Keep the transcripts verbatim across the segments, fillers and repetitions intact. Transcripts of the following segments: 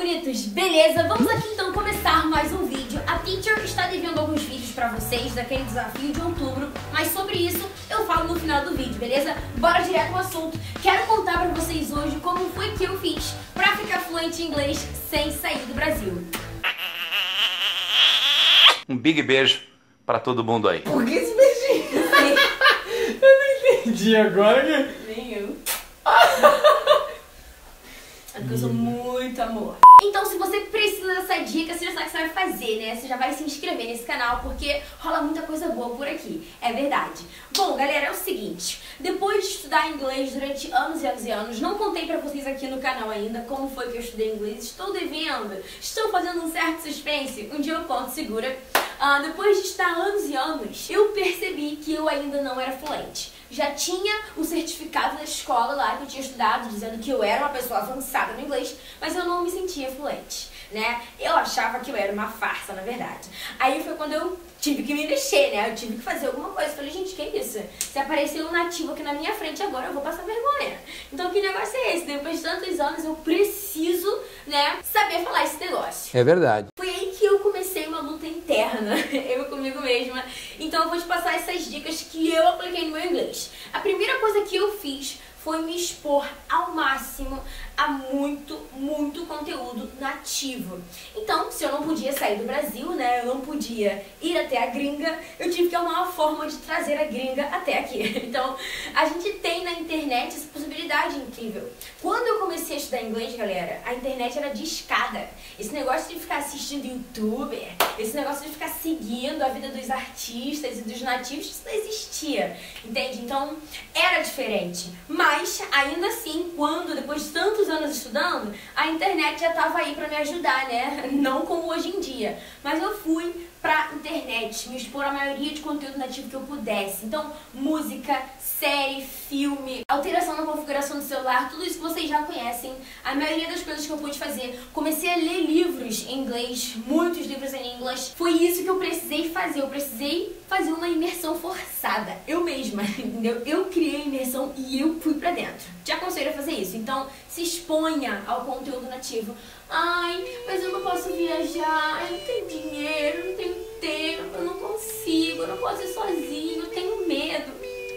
bonitos, beleza? Vamos aqui então começar mais um vídeo. A Teacher está devendo alguns vídeos pra vocês daquele desafio de outubro, mas sobre isso eu falo no final do vídeo, beleza? Bora direto ao assunto. Quero contar pra vocês hoje como foi que eu fiz pra ficar fluente em inglês sem sair do Brasil. Um big beijo pra todo mundo aí. Por que esse beijinho? Eu não entendi agora. Nem eu. É porque eu sou muito amor. Então, se você precisa dessa dica, você já sabe o que você vai fazer, né? Você já vai se inscrever nesse canal, porque rola muita coisa boa por aqui. É verdade. Bom, galera, é o seguinte. Depois de estudar inglês durante anos e anos e anos, não contei pra vocês aqui no canal ainda como foi que eu estudei inglês. Estou devendo. Estou fazendo um certo suspense. Um dia eu conto, segura. Uh, depois de estar anos e anos, eu percebi que eu ainda não era fluente. Já tinha o certificado da escola lá que eu tinha estudado, dizendo que eu era uma pessoa avançada no inglês, mas eu não me sentia fluente, né? Eu achava que eu era uma farsa, na verdade. Aí foi quando eu tive que me mexer, né? Eu tive que fazer alguma coisa. Falei, gente, que isso? Se aparecer um nativo aqui na minha frente agora, eu vou passar vergonha. Então, que negócio é esse? Depois de tantos anos, eu preciso, né, saber falar esse negócio. É verdade. Foi aí que eu comecei uma luta interna, eu comigo mesma. Então eu vou te passar essas dicas que eu apliquei no meu inglês. A primeira coisa que eu fiz foi me expor ao máximo a muito, muito conteúdo nativo. Então, se eu não podia sair do Brasil, né, eu não podia ir até a gringa, eu tive que arrumar uma forma de trazer a gringa até aqui. Então, a gente tem na internet essa possibilidade incrível. Quando eu comecei a estudar inglês, galera, a internet era discada. Esse negócio de ficar assistindo youtuber, esse negócio de ficar seguindo a vida dos artistas e dos nativos, isso não existia, entende? Então, era diferente. Mas, ainda assim, quando, depois de tantos anos estudando, a internet já estava aí pra me ajudar, né? Não como hoje em dia. Mas eu fui pra internet, me expor a maioria de conteúdo nativo que eu pudesse. Então, música, série, filme, alteração na configuração do celular, tudo isso que vocês já conhecem. A maioria das coisas que eu pude fazer. Comecei a ler livros em inglês, muitos livros em inglês. Foi isso que eu precisei fazer. Eu precisei fazer uma imersão forçada. Eu mesma, entendeu? Eu criei a imersão e eu fui pra dentro. Te aconselho a fazer isso. Então, se exponha ao conteúdo nativo. Ai, mas eu não posso viajar, eu não tenho dinheiro, eu não tenho tempo, eu não consigo, eu não posso ir sozinho, eu tenho medo.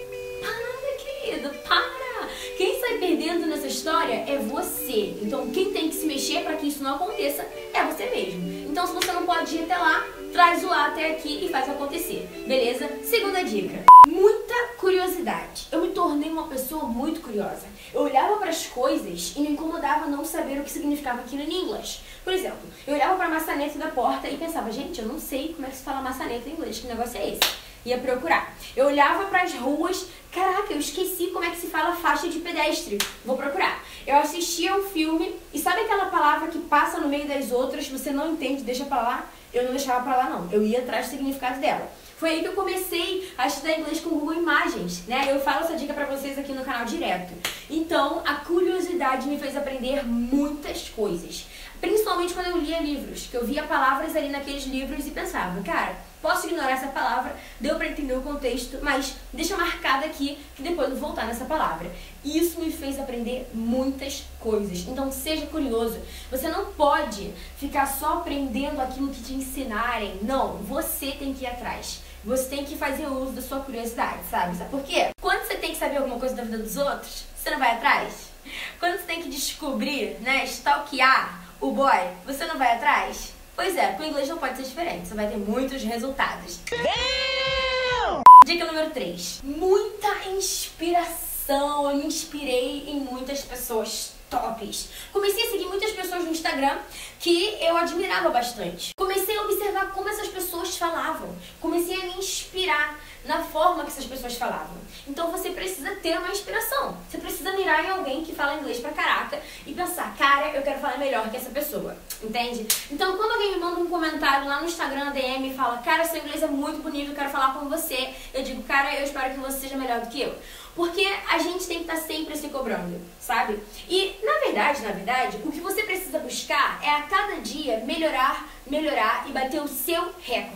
Para, querido, para! Quem sai perdendo nessa história é você. Então, quem tem que se mexer para que isso não aconteça é você mesmo. Então, se você não pode ir até lá, traz o lá até aqui e faz acontecer, beleza? Segunda dica. Muita curiosidade. Eu me tornei uma pessoa muito curiosa. Eu olhava para as coisas e me incomodava não saber o que significava aquilo em inglês. Por exemplo, eu olhava para a maçaneta da porta e pensava, gente, eu não sei como é que se fala maçaneta em inglês, que negócio é esse? Ia procurar. Eu olhava para as ruas, caraca, eu esqueci como é que se fala faixa de pedestre. Vou procurar. Eu assistia um filme e sabe aquela palavra que passa no meio das outras, você não entende, deixa pra lá? Eu não deixava pra lá não, eu ia atrás do significado dela. Foi aí que eu comecei a estudar inglês com Google Imagens, né? Eu falo essa dica pra vocês aqui no canal direto. Então, a curiosidade me fez aprender muitas coisas. Principalmente quando eu lia livros, que eu via palavras ali naqueles livros e pensava, cara, posso ignorar essa palavra, deu pra entender o contexto, mas deixa marcada aqui que depois eu vou voltar nessa palavra. Isso me fez aprender muitas coisas. Então seja curioso. Você não pode ficar só aprendendo aquilo que te ensinarem. Não, você tem que ir atrás. Você tem que fazer uso da sua curiosidade, sabe? Sabe por quê? Quando você tem que saber alguma coisa da vida dos outros, você não vai atrás? Quando você tem que descobrir, né, stalkear o boy, você não vai atrás? Pois é, com o inglês não pode ser diferente, você vai ter muitos resultados. Damn! Dica número três. Muita inspiração. Eu me inspirei em muitas pessoas tops. Comecei a seguir muitas pessoas no Instagram que eu admirava bastante. Comecei a observar como essas pessoas falavam. Comecei a me inspirar na forma que essas pessoas falavam. Então você precisa ter uma inspiração. Você precisa mirar em alguém que fala inglês pra caraca e pensar, cara, eu quero falar melhor que essa pessoa. Entende? Então quando alguém me manda um comentário lá no Instagram, na D M, e fala, cara, seu inglês é muito bonito, eu quero falar com você. Eu digo, cara, eu espero que você seja melhor do que eu. Porque a gente tem que estar sempre se cobrando, sabe? E, na verdade, na verdade, o que você precisa buscar é a cada dia melhorar, melhorar e bater o seu recorde.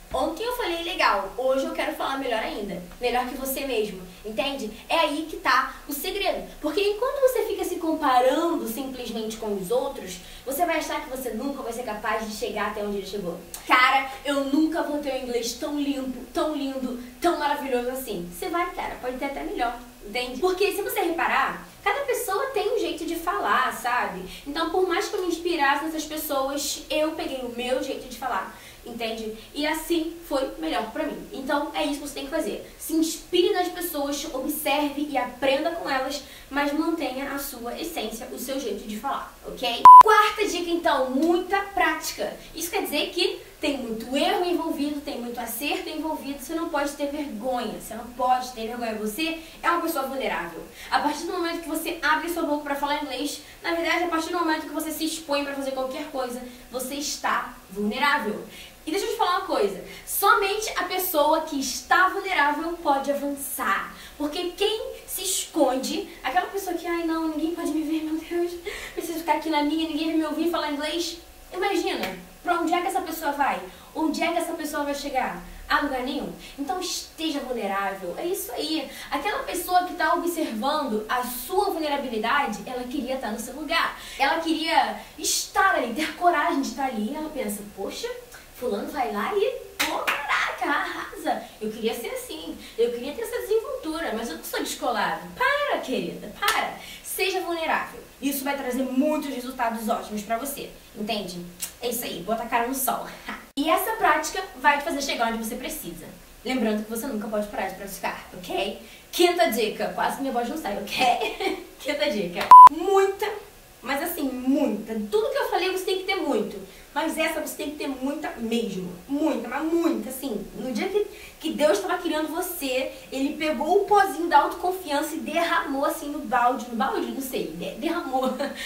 Ontem eu falei legal, hoje eu quero falar melhor ainda. Melhor que você mesmo, entende? É aí que tá o segredo. Porque enquanto você fica se comparando simplesmente com os outros, você vai achar que você nunca vai ser capaz de chegar até onde ele chegou. Cara, eu nunca vou ter um inglês tão limpo, tão lindo, tão maravilhoso assim. Você vai, cara, pode ter até melhor, entende? Porque se você reparar, cada pessoa tem um jeito de falar, sabe? Então, por mais que eu me inspirasse nessas pessoas, eu peguei o meu jeito de falar. Entende? E assim foi melhor pra mim. Então é isso que você tem que fazer. Se inspire nas pessoas, observe e aprenda com elas, mas mantenha a sua essência, o seu jeito de falar, ok? Quarta dica então, muita prática. Isso quer dizer que tem muito erro envolvido, tem muito acerto envolvido, você não pode ter vergonha, você não pode ter vergonha. Você é uma pessoa vulnerável. A partir do momento que você abre sua boca pra falar inglês, na verdade, a partir do momento que você se expõe pra fazer qualquer coisa, você está vulnerável. E deixa eu te falar uma coisa, somente a pessoa que está vulnerável pode avançar. Porque quem se esconde, aquela pessoa que, ai não, ninguém pode me ver, meu Deus, preciso ficar aqui na minha, ninguém vai me ouvir falar inglês. Imagina, pra onde é que essa pessoa vai? Onde é que essa pessoa vai chegar? A lugar nenhum? Então esteja vulnerável, é isso aí. Aquela pessoa que está observando a sua vulnerabilidade, ela queria estar no seu lugar. Ela queria estar ali, ter coragem de estar ali. Ela pensa, poxa, fulano vai lá e, pô, caraca, arrasa. Eu queria ser assim, eu queria ter essa desenvoltura, mas eu não sou descolado. Para, querida, para. Seja vulnerável. Isso vai trazer muitos resultados ótimos pra você, entende? É isso aí, bota a cara no sol. E essa prática vai te fazer chegar onde você precisa. Lembrando que você nunca pode parar de praticar, ok? Quinta dica, quase que minha voz não sai, ok? Quinta dica, muita, mas assim, muita. Tudo que eu falei você tem que ter muito. Mas essa você tem que ter muita mesmo. Muita, mas muita, assim. No dia que, que Deus estava criando você, Ele pegou o pozinho da autoconfiança e derramou assim no balde. No balde? Não sei. Derramou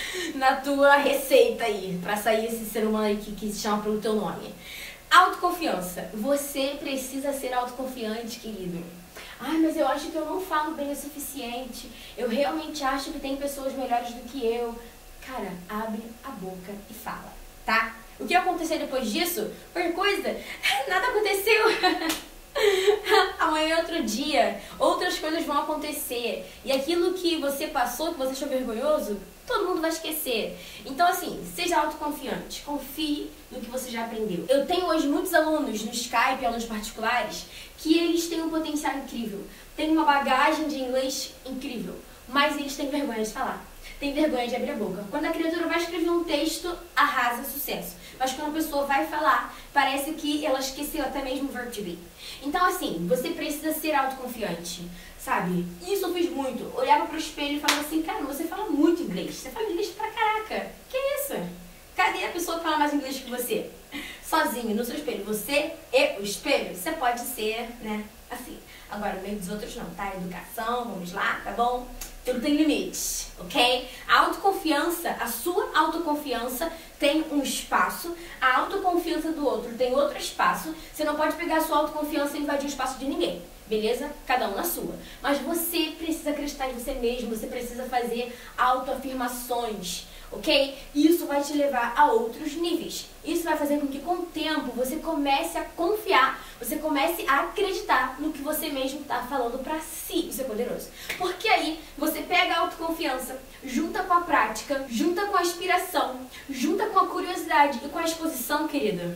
na tua receita aí. Pra sair esse ser humano aí que, que se chama pelo teu nome. Autoconfiança. Você precisa ser autoconfiante, querido. Ai, mas eu acho que eu não falo bem o suficiente. Eu realmente acho que tem pessoas melhores do que eu. Cara, abre a boca e fala, tá? O que aconteceu depois disso? Qualquer coisa? Nada aconteceu. Amanhã é outro dia. Outras coisas vão acontecer. E aquilo que você passou, que você achou vergonhoso, todo mundo vai esquecer. Então assim, seja autoconfiante. Confie no que você já aprendeu. Eu tenho hoje muitos alunos no Skype, alunos particulares, que eles têm um potencial incrível. Têm uma bagagem de inglês incrível. Mas eles têm vergonha de falar. Tem vergonha de abrir a boca. Quando a criatura vai escrever um texto, arrasa, sucesso. Mas quando a pessoa vai falar, parece que ela esqueceu até mesmo o verbo to be. Então assim, você precisa ser autoconfiante, sabe? Isso eu fiz muito. Olhava pro espelho e falava assim, cara, você fala muito inglês. Você fala inglês pra caraca. Que isso? Cadê a pessoa que fala mais inglês que você? Sozinho, no seu espelho. Você e o espelho, você pode ser, né, assim. Agora, no meio dos outros não, tá? Educação, vamos lá, tá bom? Tudo tem limite, ok? A autoconfiança, a sua autoconfiança tem um espaço, a autoconfiança do outro tem outro espaço. Você não pode pegar a sua autoconfiança e invadir o espaço de ninguém, beleza? Cada um na sua. Mas você precisa acreditar em você mesmo, você precisa fazer autoafirmações, ok? Isso vai te levar a outros níveis. Isso vai fazer com que com o tempo você comece a confiar, você comece a acreditar no que você mesmo está falando pra si. Isso é poderoso. Porque aí você pega a autoconfiança, junta com a prática, junta com a inspiração, junta com a curiosidade e com a exposição, querida.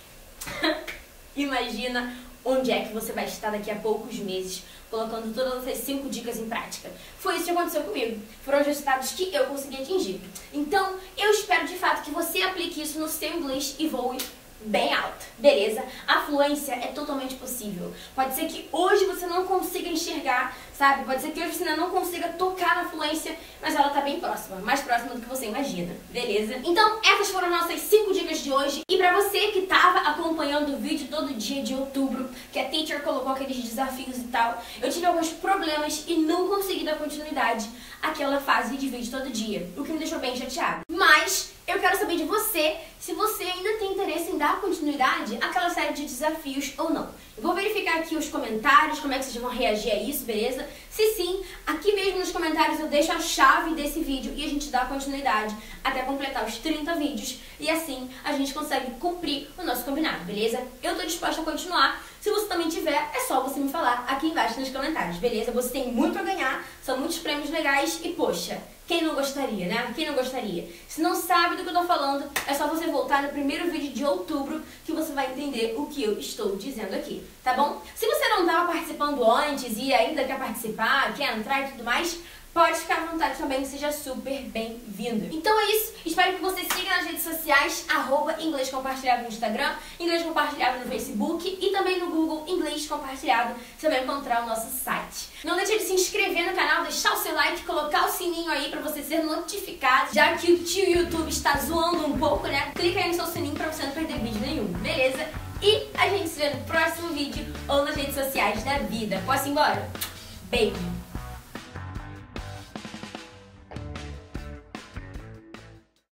Imagina onde é que você vai estar daqui a poucos meses, colocando todas essas cinco dicas em prática. Foi isso que aconteceu comigo. Foram os resultados que eu consegui atingir. Então, eu espero de fato que você aplique isso no seu inglês e voe bem alto, beleza? A fluência é totalmente possível. Pode ser que hoje você não consiga enxergar, sabe? Pode ser que hoje você ainda não consiga tocar na fluência, mas ela tá bem próxima, mais próxima do que você imagina, beleza? Então, essas foram nossas cinco dicas de hoje. E pra você que tava acompanhando o vídeo todo dia de outubro, que a teacher colocou aqueles desafios e tal, eu tive alguns problemas e não consegui dar continuidade àquela fase de vídeo todo dia, o que me deixou bem chateada. Mas eu quero saber de você se você ainda tem interesse em dar continuidade àquela série de desafios ou não. Vou verificar aqui os comentários, como é que vocês vão reagir a isso, beleza? Se sim, aqui mesmo nos comentários eu deixo a chave desse vídeo e a gente dá continuidade até completar os trinta vídeos. E assim a gente consegue cumprir o nosso combinado, beleza? Eu tô disposta a continuar. Se você também tiver, é só você me falar aqui embaixo nos comentários, beleza? Você tem muito pra ganhar, são muitos prêmios legais e, poxa, quem não gostaria, né? Quem não gostaria? Se não sabe do que eu tô falando, é só você voltar no primeiro vídeo de outubro que você vai entender o que eu estou dizendo aqui, tá bom? Se você não estava participando antes e ainda quer participar, quer entrar e tudo mais, pode ficar à vontade também, seja super bem-vindo. Então é isso, espero que você siga nas redes sociais, arroba Inglês Compartilhado no Instagram, Inglês Compartilhado no Facebook e também no Google Inglês Compartilhado, você vai encontrar o nosso site. Não deixe de se inscrever no canal, deixar o seu like, colocar o sininho aí pra você ser notificado, já que o tio YouTube está zoando um pouco, né? Clica aí no seu sininho pra você não perder vídeo nenhum, beleza? E a gente se vê no próximo vídeo ou nas redes sociais da vida. Posso ir embora? Beijo!